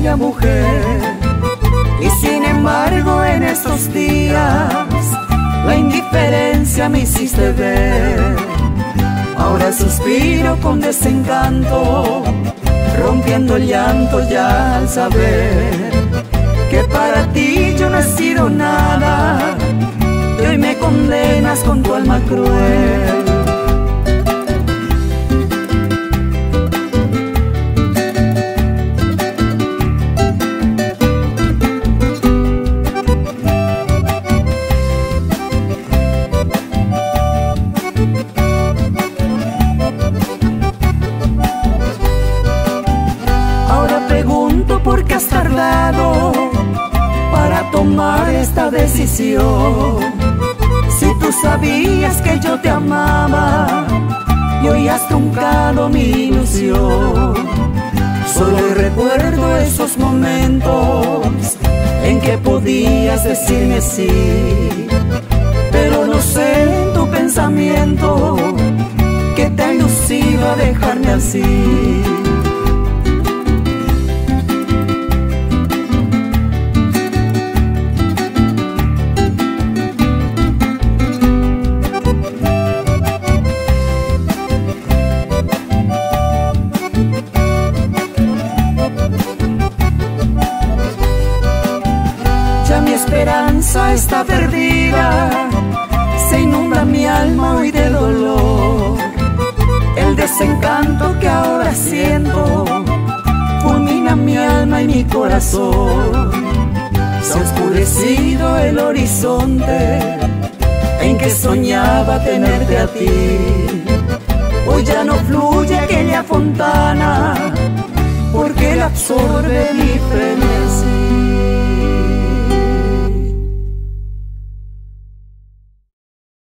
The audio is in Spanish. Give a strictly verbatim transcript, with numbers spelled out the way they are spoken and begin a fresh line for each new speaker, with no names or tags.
bella mujer. Y sin embargo en estos días la indiferencia me hiciste ver. Ahora suspiro con desencanto, rompiendo el llanto ya al saber que para ti yo no he sido nada, y hoy me condenas con tu alma cruel. ¿Por qué has tardado para tomar esta decisión? Si tú sabías que yo te amaba y hoy has truncado mi ilusión. Solo recuerdo esos momentos en que podías decirme sí, pero no sé en tu pensamiento que te ha inducido a dejarme así. Mi esperanza está perdida, se inunda mi alma hoy de dolor. El desencanto que ahora siento fulmina mi alma y mi corazón. Se ha oscurecido el horizonte en que soñaba tenerte a ti. Hoy ya no fluye aquella fontana porque la absorbe mi pena.